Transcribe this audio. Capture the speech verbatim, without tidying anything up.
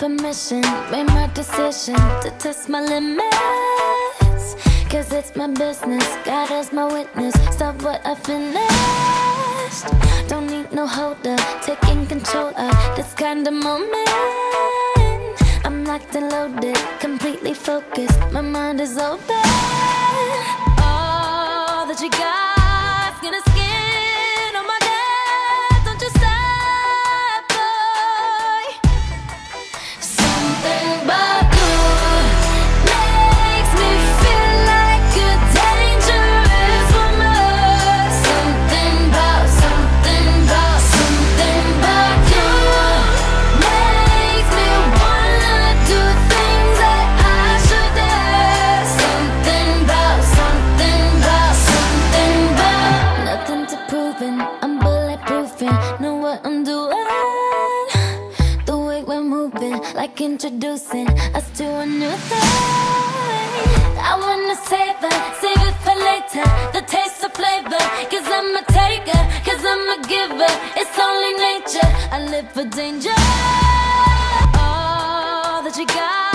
permission, made my decision to test my limits. Cause it's my business, God as my witness. Stop what I finished. Don't need no holder, taking control of this kind of moment. I'm locked and loaded, completely focused, my mind is open. All that you got's gonna skin on my gut. Don't you stop, boy. Something about you makes me feel like a dangerous woman. Something about, something about, something about you makes me wanna do things that I should do. Something about, something about, something about. Nothing to proving, I'm bulletproofing, know what I'm doing. The way we're moving, like introducing us to a new thing. I wanna save it, save it for later, the taste of flavor. Cause I'm a taker, cause I'm a giver. It's only nature, I live for danger. All that you got